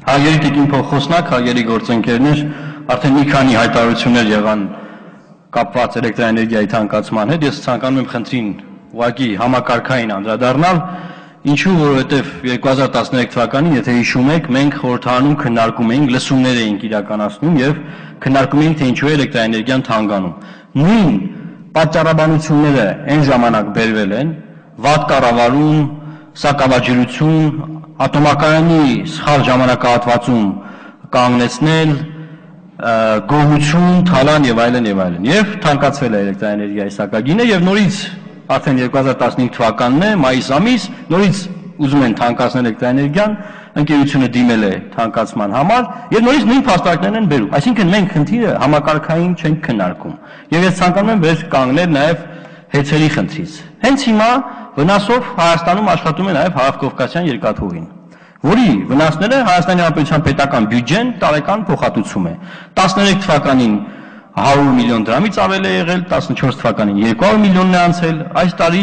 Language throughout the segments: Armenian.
Հայերի տիկին փոխոսնակ, հայերի գործընկերներ, արդեն մի քանի հայտարարություններ եղան կապված էլեկտրաէներգիայի թանկացման հետ, ես ցանկանում եմ խնդրին ուղղակի համակարգային անդրադառնալ, ինչու, որովհետև 2013 թվականին, եթե հիշում եք, մենք խորհրդարանում քննարկում էինք, լսումներ էինք իրականացնում եւ քննարկում էինք, թե ինչու է էլեկտրաէներգիան թանկանում։ Նույն պատճառաբանությունները այն ժամանակ բերվել են, վատ կառավարում, սակավաջրություն, ատոմակայանի սխալ ժամանակահատվածում կանգնեցնել, գողություն, թալան եւ այլն եւ այլն։ Եվ թանկացվել է էլեկտրաէներգիայի սակագինը եւ նորից արդեն 2015 թվականն է, մայիս ամիս, նորից ուզում են թանկացնել էլեկտրաէներգիան, ընկերությունը դիմել է թանկացման համար եւ նորից նույն փաստարկներն են բերում։ Այսինքն մենք խնդիրը համակարգային չենք քննարկում։ Եվ ես ցանկանում եմ վեր կանգնել նաեւ հեծերի խնդրից։ Հենց հիմա վնասով Հայաստանում աշխատում է նաեւ Հարավկովկասյան երկաթուղին, որի վնասները Հայաստանի Հանրապետության պետական բյուջեն տարեկան փոխհատուցում է։ 13 թվականին 100 միլիոն դրամից ավել է եղել, 14 թվականին 200 միլիոնն է անցել, այս տարի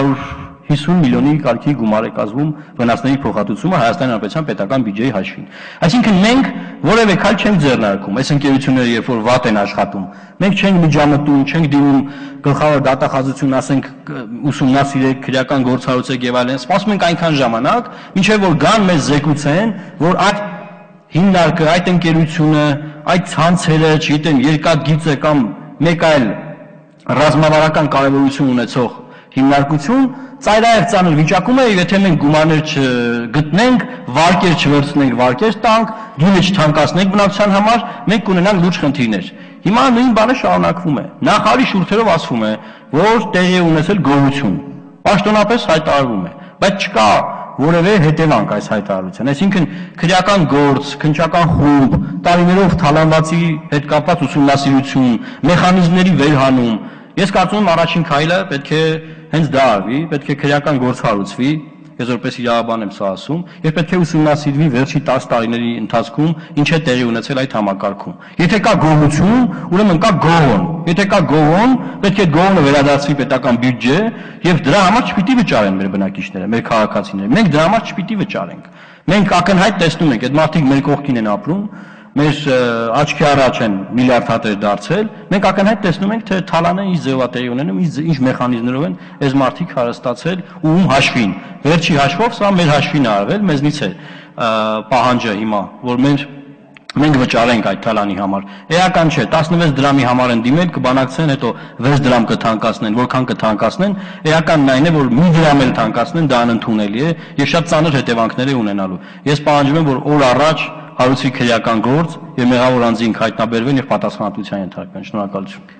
450 միլիոնի կարգի գումար է կազմում վնասների փոխհատուցումը Հայաստանի Հանրապետության պետական բյուջեի հաշվին։ Այսինքն մենք որևէ քայլ չենք ձեռնարկում, այս ընկերությունները երբ որ վատ են աշխատում, մենք չենք միջամտում, չենք դիմում գլխավոր դատախազությունն, ասենք ուսումնասիրեք, քրեական գործառույթ եւ այլն, սպասում ենք այնքան ժամանակ, մինչեւ որ գան մեզ զեկուցեն, որ այդ հիմնարկը, այդ ընկերությունը, այդ ցանցերը, չգիտեմ, երկաթգիծը կամ մեկ այլ ռազմավարական կարևորություն ունեցող հիմնարկություն ծայրահեղ ծանր վիճակում է, եթե մենք գումարներ չգտնենք, վարկեր չվերցնենք, վարկեր տանք, գինը չթանկացնենք բնակչության համար, մենք կունենանք լուրջ խնդիրներ։ Հիմա նույն բանը շարունակվում է։ Նախարարի շուրթերով ասվում է, որ տեղի է ունեցել գողություն։ Պաշտոնապես հայտարարվում է, բայց չկա որևէ հետևանք այս հայտարարության։ Այսինքն քրեական գործ, քննչական խումբ, տարիներով թալանվածի հետ կապված ուսումնասիրություն, մեխանիզմների վերհանում։ Ես կարծում եմ առաջին քայլը պետք է հենց դա արվի, պետք է քրեական գործ հարուցվի, ես որպես իրավաբան եմ սա ասում, եւ պետք է ուսումնասիրվի վերջի 10 տարիների ընթացքում ինչ է տեղի ունեցել այդ համակարգում։ Եթե կա գողություն, ուրեմն կա գողոն։ Եթե կա գողոն, պետք է գողոնը վերադարձվի պետական բյուջե եւ դրա համար չպիտի վճարեն մեր բնակիչները, մեր քաղաքացիները։ Մենք դրա համար չպիտի վճարենք։ Մենք ակնհայտ տեսնում ենք, այդ մարդիկ մեր կողքին են ապրում, մեր աչքի առաջ են միլիարդ հատեր դարձել, մենք ակնհայտ տեսնում ենք, թե թալանը ինչ ձևա տեղի ունենում, ինչ մեխանիզմներով են այս մարդիկ հարստացել ու ում հաշվին։ Վերջի հաշվով սա մեր հաշվին է արվել, մեզնից է պահանջը հիմա, որ մենք վճարենք այդ թալանի համար։ Էական չէ, 16 դրամի համար են դիմել, կբանակցեն, հետո 6 դրամ կթանկացնեն, որքան կթանկացնեն, էականն այն է, որ մի դրամ էլ թանկացնեն, դա անընդունելի է եւ շատ ծանր հետևանքներ է ունենալու։ Ես պահանջում եմ, որ օր առաջ հարուցվի քրեական գործ եւ մեղավոր անձինք հայտնաբերվեն եւ պատասխանատվության ենթարկվեն։ Շնորհակալություն։